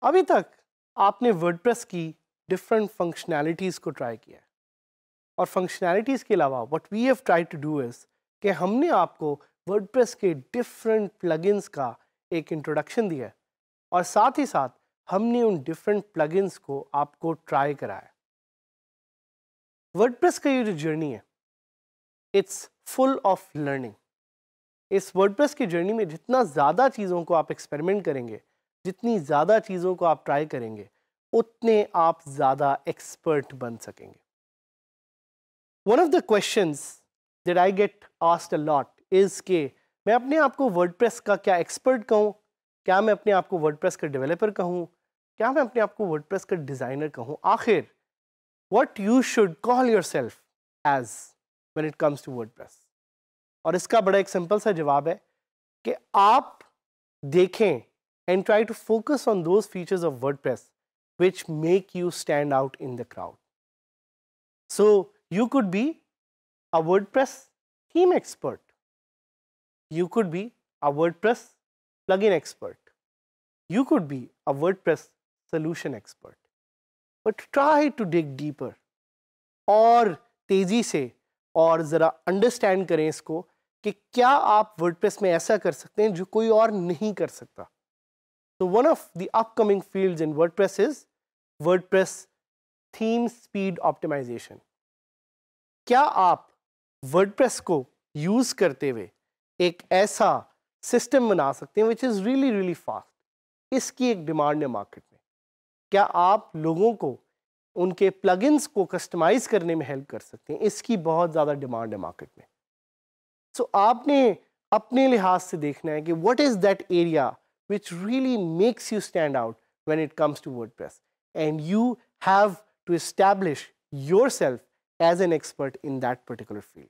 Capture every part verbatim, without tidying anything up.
अभी तक आपने वर्डप्रेस की डिफरेंट फंक्शनैलिटीज़ को ट्राई किया है और फंक्शनैलिटीज़ के अलावा what we have tried to do is कि हमने आपको वर्डप्रेस के डिफरेंट प्लगइन्स का एक इंट्रोडक्शन दिया है और साथ ही साथ हमने उन डिफरेंट प्लगइन्स को आपको ट्राई कराया। वर्डप्रेस का ये जो जर्नी है इट्स फुल ऑफ लर्निंग। इस वर्डप्रेस की जर्नी में जितना ज़्यादा चीज़ों को आप एक्सपेरिमेंट करेंगे, जितनी ज़्यादा चीज़ों को आप ट्राई करेंगे, उतने आप ज़्यादा एक्सपर्ट बन सकेंगे। One of the questions that I get asked a lot is के मैं अपने आप को वर्डप्रेस का क्या एक्सपर्ट कहूँ, क्या मैं अपने आप को वर्डप्रेस का डेवलपर कहूँ, क्या मैं अपने आप को वर्डप्रेस का डिज़ाइनर कहूँ, आखिर what you should call yourself as when it comes to WordPress. और इसका बड़ा एक सिंपल सा जवाब है कि आप देखें and try to focus on those features of WordPress which make you stand out in the crowd. So you could be a WordPress theme expert. You could be a WordPress plugin expert. You could be a WordPress solution expert. But try to dig deeper. और तेजी से और ज़रा understand करें इसको कि क्या आप वर्डप्रेस में ऐसा कर सकते हैं जो कोई और नहीं कर सकता। So one of the upcoming fields in WordPress is WordPress theme speed optimization. क्या आप WordPress को यूज करते हुए एक ऐसा सिस्टम बना सकते हैं which is really really fast? इसकी एक डिमांड है मार्केट में। क्या आप लोगों को उनके प्लगइन्स को कस्टमाइज करने में हेल्प कर सकते हैं? इसकी बहुत ज़्यादा डिमांड है मार्केट में। सो so, आपने अपने लिहाज से देखना है कि what is that area which really makes you stand out when it comes to WordPress, and you have to establish yourself as an expert in that particular field.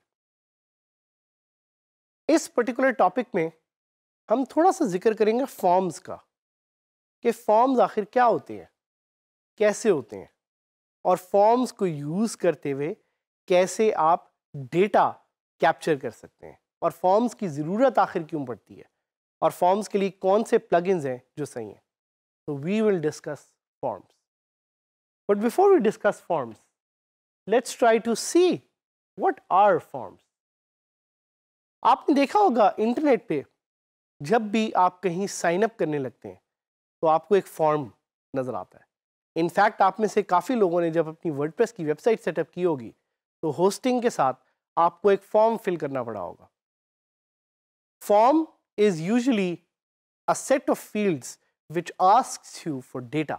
इस पर्टिकुलर टॉपिक में हम थोड़ा सा जिक्र करेंगे फॉर्म्स का, कि forms आखिर क्या होते हैं, कैसे होते हैं, और फॉर्म्स को यूज करते हुए कैसे आप डेटा कैप्चर कर सकते हैं, और फॉर्म्स की ज़रूरत आखिर क्यों पड़ती है, और फॉर्म्स के लिए कौन से प्लगइन्स हैं जो सही हैं। तो we will discuss forms, but before we discuss forms let's try to see what are forms. आपने देखा होगा इंटरनेट पे जब भी आप कहीं साइन अप करने लगते हैं तो आपको एक फॉर्म नज़र आता है। इनफैक्ट आप में से काफ़ी लोगों ने जब अपनी वर्डप्रेस की वेबसाइट सेटअप की होगी तो होस्टिंग के साथ आपको एक फॉर्म फिल करना पड़ा होगा। Form is usually a set of fields which asks you for data.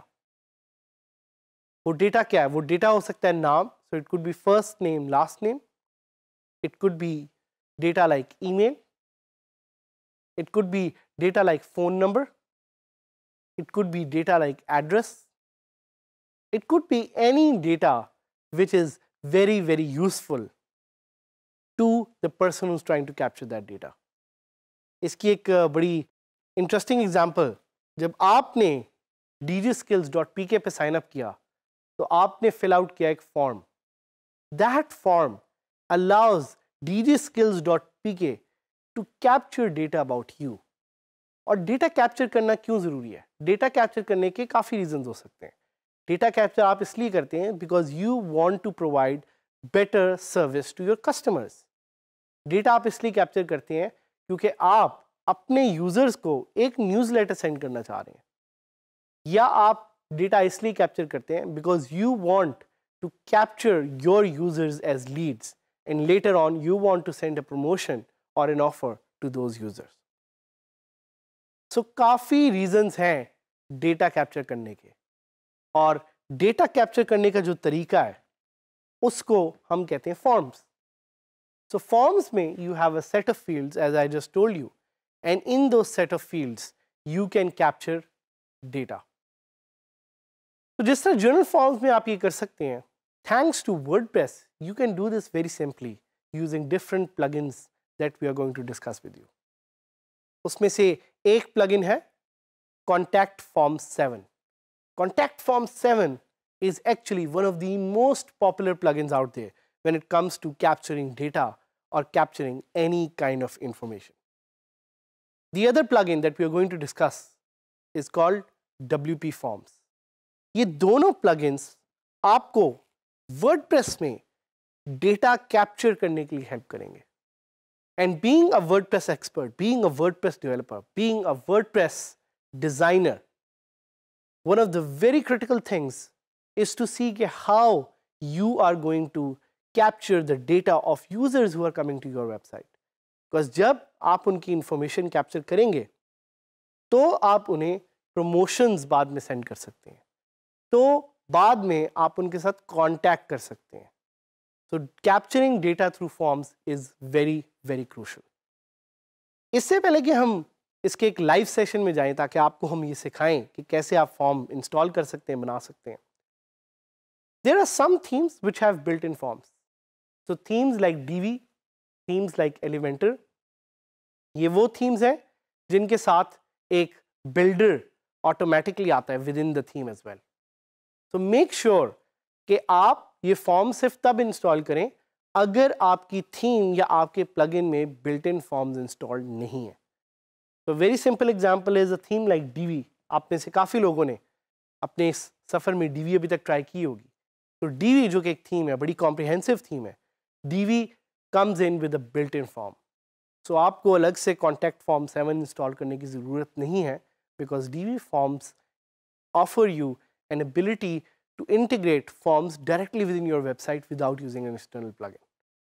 वो डेटा क्या है? वो डेटा हो सकता है नाम, so it could be first name, last name. It could be data like email. It could be data like phone number. It could be data like address. It could be any data which is very very useful to the person who's trying to capture that data. इसकी एक बड़ी interesting example, जब आपने D G skills dot P K पे sign up किया तो आपने fill out किया एक form. That form allows D G skills dot P K to capture data about you. और डेटा कैप्चर करना क्यों ज़रूरी है? डेटा कैप्चर करने के काफ़ी रीजंस हो सकते हैं। डेटा कैप्चर आप इसलिए करते हैं because you want to provide better service to your customers. Data आप इसलिए कैप्चर करते हैं क्योंकि आप अपने यूजर्स को एक न्यूज़लेटर सेंड करना चाह रहे हैं, या आप डेटा इसलिए कैप्चर करते हैं because you want to capture your users as leads and later on you want to send a promotion और an offer to those users. So काफ़ी रीजंस हैं डेटा कैप्चर करने के, और डेटा कैप्चर करने का जो तरीका है उसको हम कहते हैं फॉर्म्स। So forms में you have a set of fields as I just told you, and in those set of fields you can capture data. तो जिस तरह journal forms में आप ये कर सकते हैं, thanks to WordPress you can do this very simply using different plugins that we are going to discuss with you. उसमें से एक plugin है Contact Form seven. Contact Form seven is actually one of the most popular plugins out there when it comes to capturing data or capturing any kind of information. The other plugin that we are going to discuss is called W P forms. ये दोनों plugins आपको WordPress में data capture करने के लिए help करेंगे। And being a WordPress expert, being a WordPress developer, being a WordPress designer, one of the very critical things is to see how you are going to capture the data of users who are coming to your website. Because जब आप उनकी information capture करेंगे तो आप उन्हें promotions बाद में send कर सकते हैं, तो बाद में आप उनके साथ कांटेक्ट कर सकते हैं। So capturing data through forms is very very crucial. इससे पहले कि हम इसके एक लाइव सेशन में जाएं ताकि आपको हम ये सिखाएं कि कैसे आप फॉर्म इंस्टॉल कर सकते हैं, बना सकते हैं। There are some themes which have built-in forms. So themes like D V, themes like Elementor, ये वो themes हैं जिनके साथ एक builder automatically आता है within the theme as well. So make sure कि आप ये फॉर्म सिर्फ तब इंस्टॉल करें अगर आपकी थीम या आपके प्लगइन में बिल्ट इन फॉर्म्स इंस्टॉल्ड नहीं है। तो very simple example is a theme like Divi. आप में से काफ़ी लोगों ने अपने इस सफ़र में डीवी अभी तक ट्राई की होगी। तो डीवी जो कि एक थीम है, बड़ी कॉम्प्रिहेंसिव थीम है, Divi comes in with a built in form. So आपको अलग से कॉन्टैक्ट फॉर्म सेवन इंस्टॉल करने की ज़रूरत नहीं है, because Divi forms offer you an ability to integrate forms directly within your website without using an external plugin.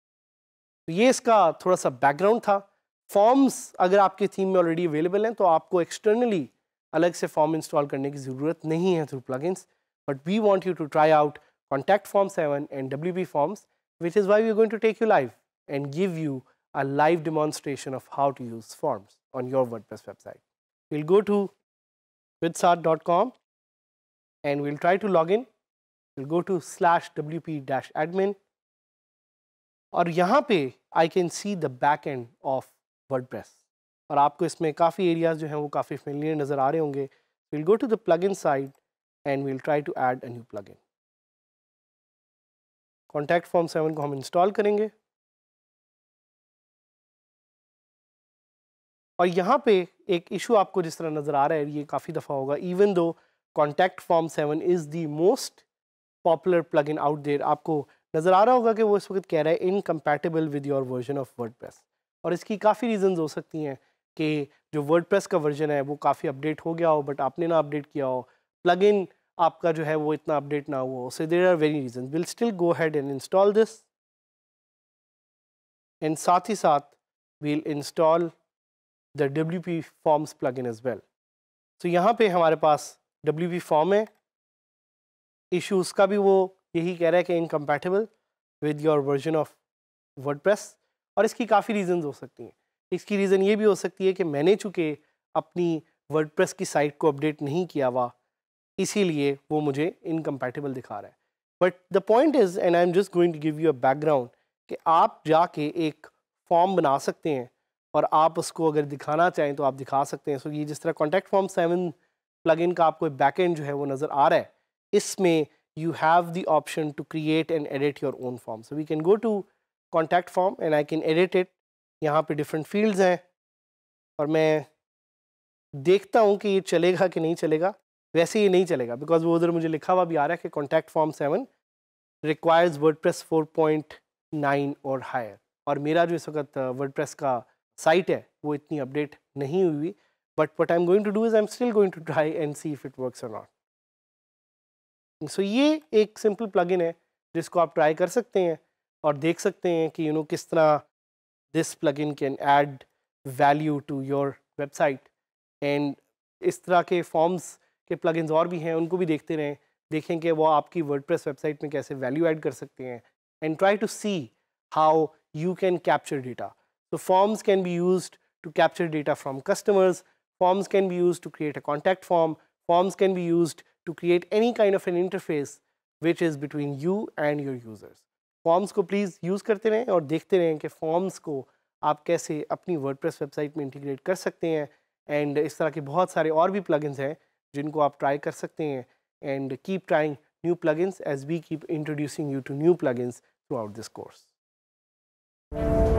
तो ये इसका थोड़ा सा बैकग्राउंड था। फॉर्म्स अगर आपके थीम में ऑलरेडी अवेलेबल हैं तो आपको एक्सटर्नली अलग से फॉर्म इंस्टॉल करने की ज़रूरत नहीं है through plugins, but we want you to try out contact form seven and W P forms, which is why we are going to take you live and give you a live demonstration of how to use forms on your WordPress website. We'll go to vidsart dot com and we'll try to log in. We'll go to slash wp dash admin और यहाँ पे I can see the back end of WordPress और आपको इसमें काफ़ी areas जो हैं वो काफ़ी फेमिलियर नज़र आ रहे होंगे। We'll go to the plugin side and we'll try to add a new plugin. Contact Form seven को हम इंस्टॉल करेंगे और यहाँ पे एक इशू आपको जिस तरह नज़र आ रहा है, ये काफ़ी दफ़ा होगा, even though Contact Form seven is the most popular plugin out there, आपको नज़र आ रहा होगा कि वो इस वक्त कह रहा है incompatible with your version of WordPress. और इसकी काफ़ी रीजंस हो सकती हैं कि जो वर्डप्रेस का वर्जन है वो काफ़ी अपडेट हो गया हो बट आपने ना अपडेट किया हो, प्लगइन आपका जो है वो इतना अपडेट ना हुआ हो। So there are very reasons. Will still go ahead and install this and साथ ही साथ we'll install the W P forms plugin as well. So यहाँ पे हमारे पास डब्ल्यू पी फॉर्म है, इशू उसका भी वो यही कह रहा है कि incompatible with your version of WordPress और इसकी काफ़ी रीजंस हो सकती हैं। इसकी रीज़न ये भी हो सकती है कि मैंने चूँकि अपनी वर्डप्रेस की साइट को अपडेट नहीं किया हुआ, इसीलिए वो मुझे इनकम्पैटिबल दिखा रहा है। But the point is, and I am just going to give you a background, कि आप जाके एक फॉर्म बना सकते हैं और आप उसको अगर दिखाना चाहें तो आप दिखा सकते हैं। सो so, ये जिस तरह कॉन्टैक्ट फॉर्म सेवन प्लगइन का आपको बैकएंड जो है वो नज़र आ रहा है, इसमें you have the option to create and edit your own form. So we can go to contact form and I can edit it. यहाँ पे different fields हैं और मैं देखता हूँ कि ये चलेगा कि नहीं चलेगा। वैसे ये नहीं चलेगा बिकॉज वो उधर मुझे लिखा हुआ भी आ रहा है कि contact form seven requires WordPress four point nine और हायर, और मेरा जो इस वक्त WordPress का साइट है वो इतनी अपडेट नहीं हुई। But what I'm going to do is I'm still going to try and see if it works or not. So so, ये एक सिंपल प्लगइन है जिसको आप ट्राई कर सकते हैं और देख सकते हैं कि यू नो किस तरह this plugin can add value to your website. And इस तरह के फॉर्म्स के प्लगइन्स और भी हैं, उनको भी देखते रहें, देखें कि वो आपकी वर्डप्रेस वेबसाइट में कैसे वैल्यू ऐड कर सकते हैं and try to see how you can capture data. So forms can be used to capture data from customers. Forms can be used to create a contact form. Forms can be used to create any kind of an interface which is between you and your users. Forms को please use करते रहें और देखते रहें कि forms को आप कैसे अपनी WordPress वेबसाइट में इंटीग्रेट कर सकते हैं. एंड इस तरह के बहुत सारे और भी plugins हैं जिनको आप ट्राई कर सकते हैं. And keep trying new plugins as we keep introducing you to new plugins throughout this course.